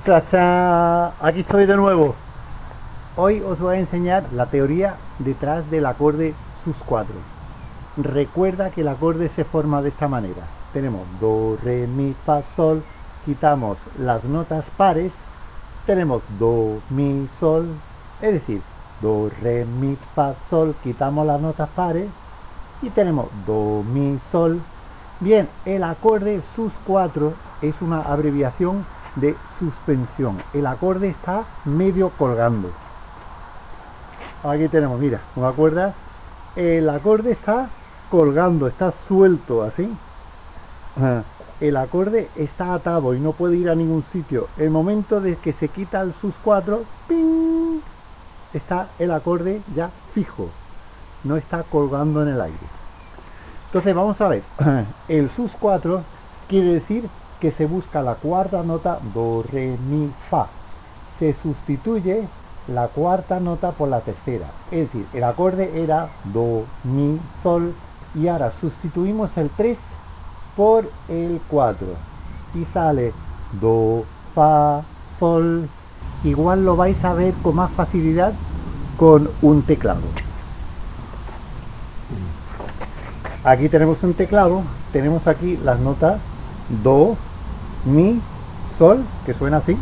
¡Clachá! Aquí estoy de nuevo. Hoy os voy a enseñar la teoría detrás del acorde sus4. Recuerda que el acorde se forma de esta manera. Tenemos do, re, mi, fa, sol. Quitamos las notas pares. Tenemos do, mi, sol. Es decir, do, re, mi, fa, sol. Quitamos las notas pares. Y tenemos do, mi, sol. Bien, el acorde sus4 es una abreviación de suspensión. El acorde está medio colgando. Aquí tenemos, mira, una cuerda. El acorde está colgando, está suelto así. El acorde está atado y no puede ir a ningún sitio. El momento de que se quita el sus4, ¡ping!, está el acorde ya fijo, no está colgando en el aire. Entonces vamos a ver, el sus4 quiere decir que se busca la cuarta nota do, re, mi, fa. Se sustituye la cuarta nota por la tercera. Es decir, el acorde era do, mi, sol, y ahora sustituimos el 3 por el 4 y sale do, fa, sol. Igual lo vais a ver con más facilidad con un teclado. Aquí tenemos un teclado, tenemos aquí las notas do, mi, sol, que suena así.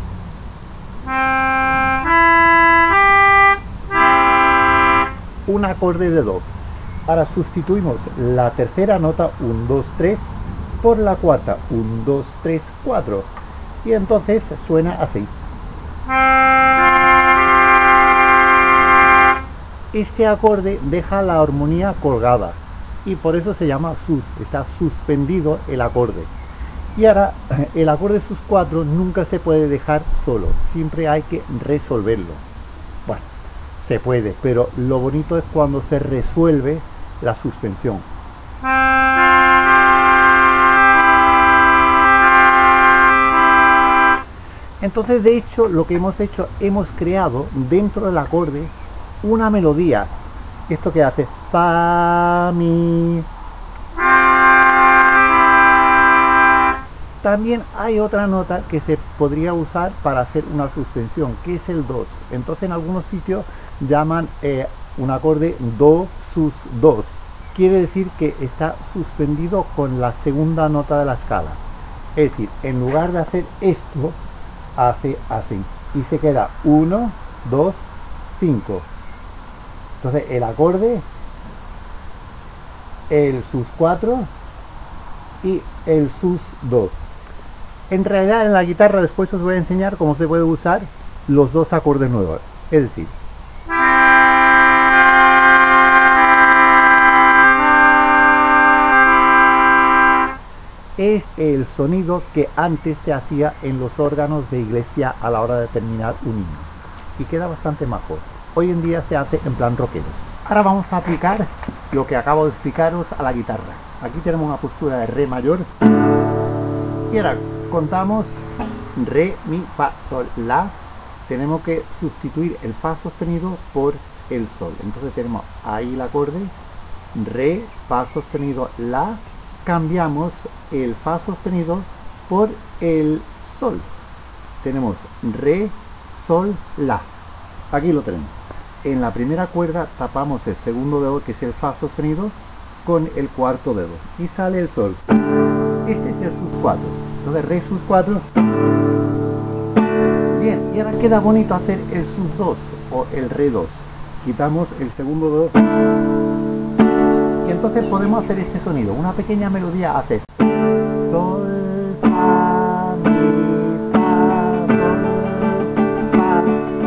Un acorde de do. Ahora sustituimos la tercera nota 1, 2, 3 por la cuarta 1, 2, 3, 4 y entonces suena así. Este acorde deja la armonía colgada y por eso se llama sus, está suspendido el acorde. Y ahora el acorde sus4 nunca se puede dejar solo, siempre hay que resolverlo. Bueno, se puede, pero lo bonito es cuando se resuelve la suspensión. Entonces, de hecho, lo que hemos hecho, hemos creado dentro del acorde una melodía. Esto que hace fa, mi. También hay otra nota que se podría usar para hacer una suspensión, que es el 2. Entonces en algunos sitios llaman un acorde do sus 2. Quiere decir que está suspendido con la segunda nota de la escala. Es decir, en lugar de hacer esto, hace así. Y se queda 1, 2, 5. Entonces el acorde, el sus4 y el sus2. En realidad en la guitarra después os voy a enseñar cómo se puede usar los dos acordes nuevos. Es decir, es el sonido que antes se hacía en los órganos de iglesia a la hora de terminar un himno. Y queda bastante majo. Hoy en día se hace en plan rockero. Ahora vamos a aplicar lo que acabo de explicaros a la guitarra. Aquí tenemos una postura de re mayor. Y ahora contamos re, mi, fa, sol, la. Tenemos que sustituir el fa sostenido por el sol. Entonces tenemos ahí el acorde re, fa sostenido, la. Cambiamos el fa sostenido por el sol. Tenemos re, sol, la. Aquí lo tenemos. En la primera cuerda tapamos el segundo dedo, que es el fa sostenido, con el cuarto dedo y sale el sol. Este es el sus4. Entonces re sus4. Bien, y ahora queda bonito hacer el sus2 o el re 2. Quitamos el segundo dedo y entonces podemos hacer este sonido. Una pequeña melodía hace sol, fa, mi, fa, sol, fa.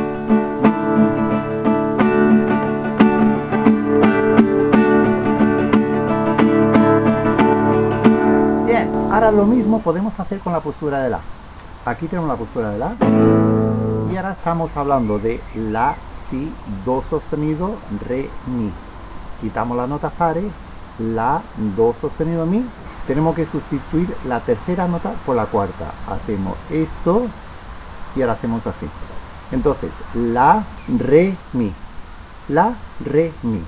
Bien, ahora lo mismo podemos hacer con la postura de la. Aquí tenemos la postura de la. Y ahora estamos hablando de la, si, do sostenido, re, mi. Quitamos las notas pares, la, do sostenido, mi. Tenemos que sustituir la tercera nota por la cuarta. Hacemos esto y ahora hacemos así. Entonces, la, re, mi. La, re, mi.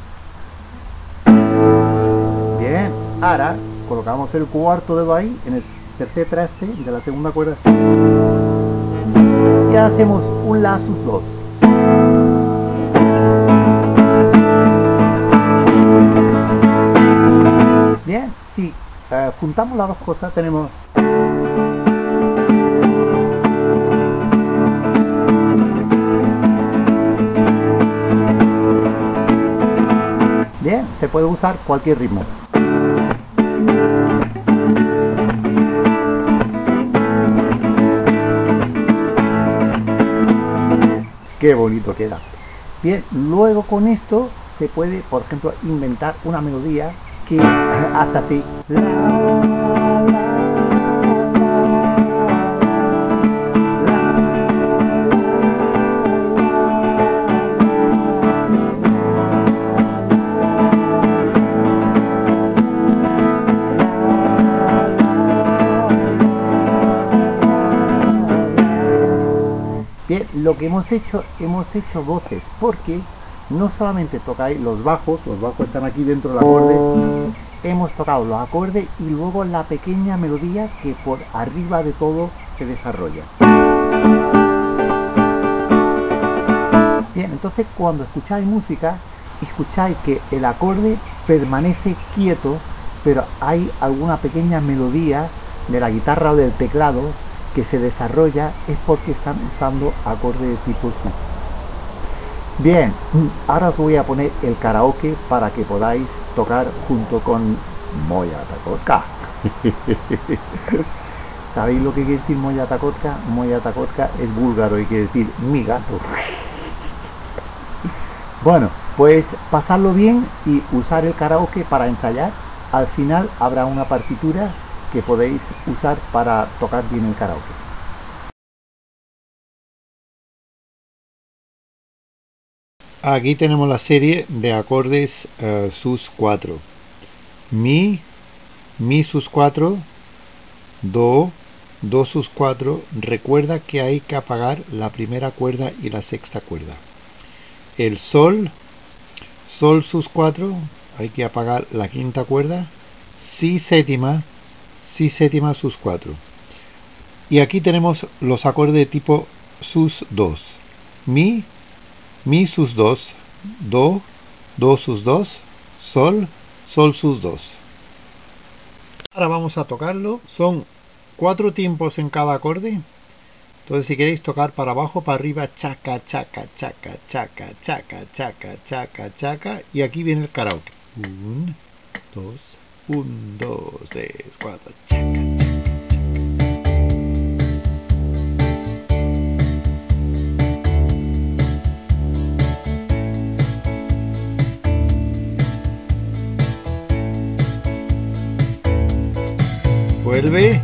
Bien, ahora colocamos el cuarto dedo ahí en el tercer traste de la segunda cuerda. y ahora hacemos un La sus 2. Bien, si juntamos las dos cosas tenemos bien, se puede usar cualquier ritmo. Qué bonito queda. Bien, luego con esto se puede, por ejemplo, inventar una melodía que hasta así. Bien, lo que hemos hecho voces, porque no solamente tocáis los bajos están aquí dentro del acorde, hemos tocado los acordes y luego la pequeña melodía que por arriba de todo se desarrolla. Bien, entonces cuando escucháis música, escucháis que el acorde permanece quieto, pero hay alguna pequeña melodía de la guitarra o del teclado que se desarrolla, es porque están usando acordes de tipo sus. Bien, ahora os voy a poner el karaoke para que podáis tocar junto con Moya Takotka. ¿Sabéis lo que quiere decir Moya Takotka? Moya Takotka es búlgaro y quiere decir mi gato. Bueno, pues pasarlo bien y usar el karaoke para ensayar. Al final habrá una partitura que podéis usar para tocar bien el karaoke. Aquí tenemos la serie de acordes sus 4. Mi sus 4, do sus 4. Recuerda que hay que apagar la primera cuerda y la sexta cuerda. El sol sus 4, hay que apagar la quinta cuerda. Si séptima sus 4. Y aquí tenemos los acordes de tipo sus 2. Mi sus 2, do sus 2, sol sus 2. Ahora vamos a tocarlo. Son 4 tiempos en cada acorde. Entonces si queréis tocar para abajo, para arriba, chaca, chaca, chaca, chaca, chaca, chaca, chaca, chaca. Y aquí viene el karaoke. 1, 2, 1, 2, 3, 4, chaca, chaca. Vuelve.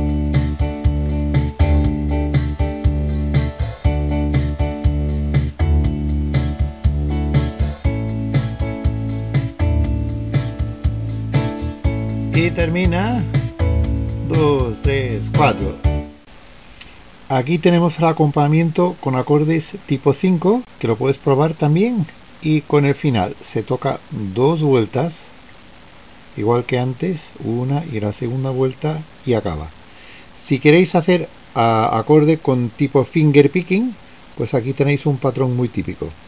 Y termina. 2, 3, 4. Aquí tenemos el acompañamiento con acordes tipo 5, que lo puedes probar también. Y con el final se toca 2 vueltas, igual que antes, una y la segunda vuelta y acaba. Si queréis hacer acorde con tipo finger picking, pues aquí tenéis un patrón muy típico.